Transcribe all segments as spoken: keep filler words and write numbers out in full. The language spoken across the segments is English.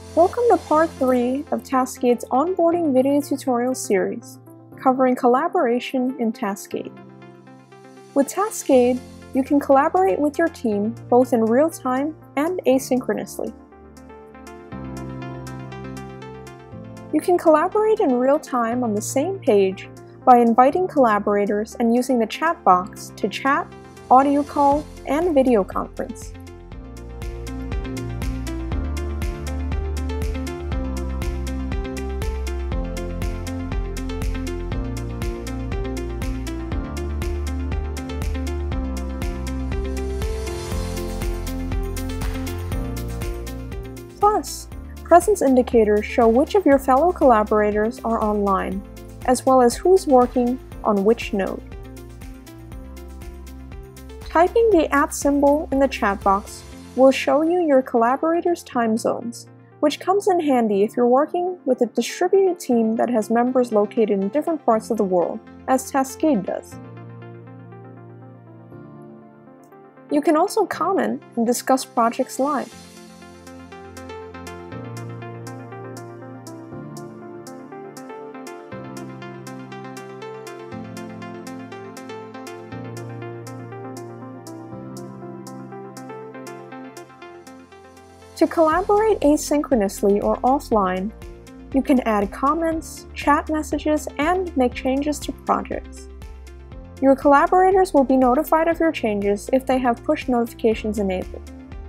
Welcome to part three of Taskade's onboarding video tutorial series, covering collaboration in Taskade. With Taskade, you can collaborate with your team both in real time and asynchronously. You can collaborate in real time on the same page by inviting collaborators and using the chat box to chat, audio call, and video conference. Plus, presence indicators show which of your fellow collaborators are online, as well as who's working on which node. Typing the at symbol in the chat box will show you your collaborators' time zones, which comes in handy if you're working with a distributed team that has members located in different parts of the world, as Taskade does. You can also comment and discuss projects live. To collaborate asynchronously or offline, you can add comments, chat messages, and make changes to projects. Your collaborators will be notified of your changes if they have push notifications enabled.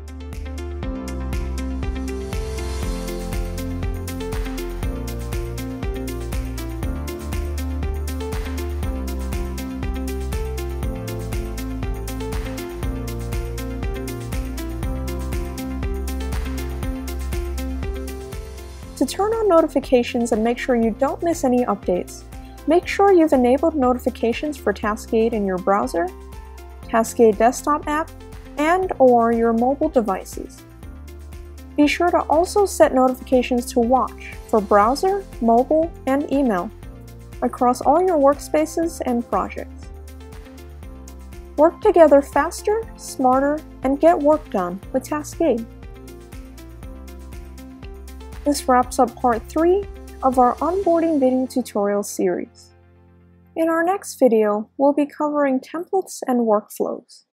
To turn on notifications and make sure you don't miss any updates, make sure you've enabled notifications for Taskade in your browser, Taskade desktop app, and or your mobile devices. Be sure to also set notifications to watch for browser, mobile, and email across all your workspaces and projects. Work together faster, smarter, and get work done with Taskade. This wraps up part three of our onboarding video tutorial series. In our next video, we'll be covering templates and workflows.